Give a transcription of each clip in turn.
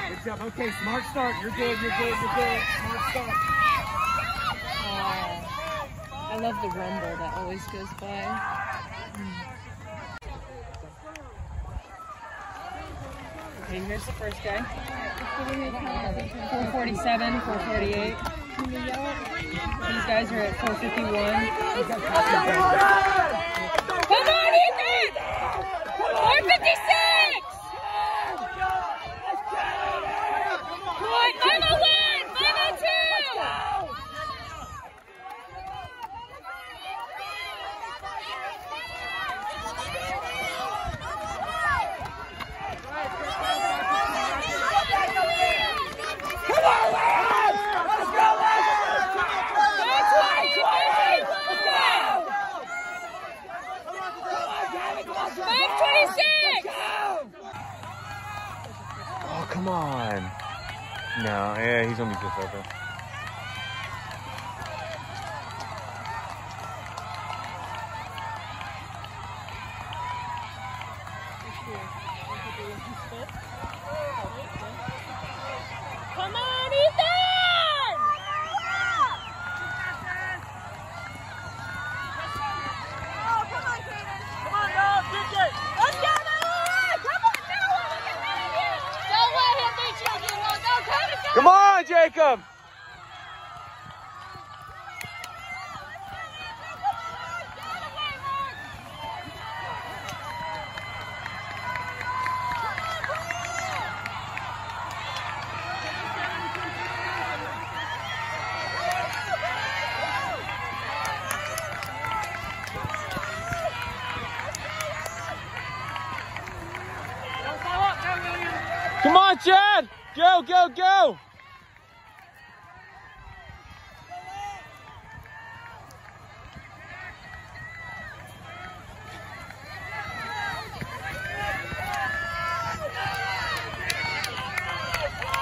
Good job. Okay, smart start. You're good. You're good. You're good. Smart start. I love the rumble that always goes by. Okay, here's the first guy. 447, 448. These guys are at 451. Come on, Ethan! 456! Come on, 501, 502! Oh, come on. No, yeah, he's gonna be just over. Come on, Ethan! Oh, come on, Kaden. Come on, Noah, kick it. Let's go, Noah! Come on, Noah, we can have you. Don't let him beat you again, Noah. Go, Kaden, go. Come on, Jacob! Come on, Chad! Go, go, go!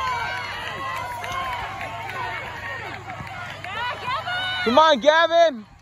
Come on, Gavin!